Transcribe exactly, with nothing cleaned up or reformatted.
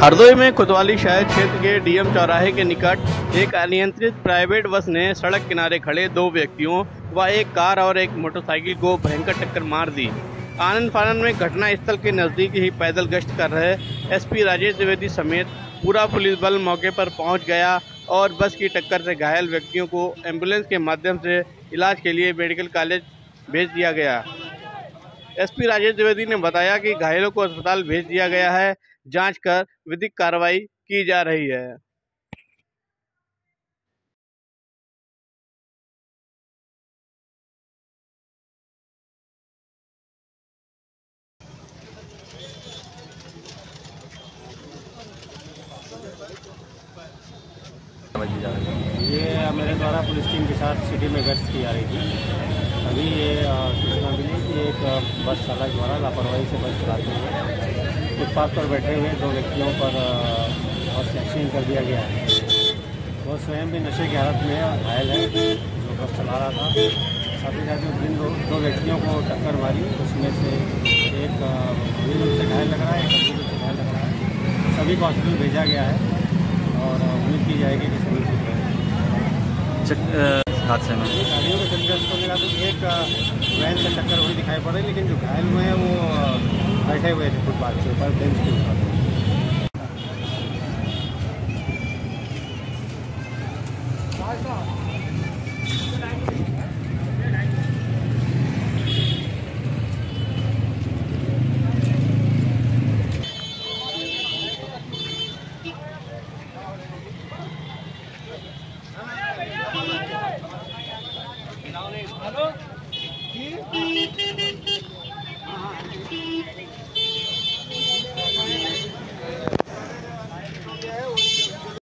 हरदोई में कोतवाली शहर क्षेत्र के डीएम चौराहे के निकट एक अनियंत्रित प्राइवेट बस ने सड़क किनारे खड़े दो व्यक्तियों व एक कार और एक मोटरसाइकिल को भयंकर टक्कर मार दी। आनन फानन में घटना स्थल के नजदीक ही पैदल गश्त कर रहे एसपी राजेश द्विवेदी समेत पूरा पुलिस बल मौके पर पहुंच गया और बस की टक्कर से घायल व्यक्तियों को एम्बुलेंस के माध्यम से इलाज के लिए मेडिकल कॉलेज भेज दिया गया। एसपी राजेश द्विवेदी ने बताया कि घायलों को अस्पताल भेज दिया गया है, जांच कर विधिक कार्रवाई की जा रही है। ये मेरे द्वारा पुलिस टीम के साथ सिटी में गश्त की जा रही थी। अभी ये सूचना मिली कि एक बस चालक द्वारा लापरवाही से बस चलाते हुए फुटपाथ पर बैठे हुए दो व्यक्तियों पर बस एक्सीडेंट कर दिया गया है। वो स्वयं भी नशे की हालत में घायल है जो बस चला रहा था। साथ ही साथ जिन दो, दो व्यक्तियों को टक्कर मारी उसमें से एक गंभीर रूप से घायल लग रहा है, एक गंभीर रूप से घायल लग रहा है। सभी को हॉस्पिटल भेजा गया है और उम्मीद की जाएगी कि सभी ठीक है। हादसे में गाड़ियों के चलते को मिला तो एक वैन से टक्कर हुई दिखाई पड़ रही, लेकिन जो घायल हुए हैं वो बैठे हुए थे फुटपाथ के ऊपर बेंच के ऊपर।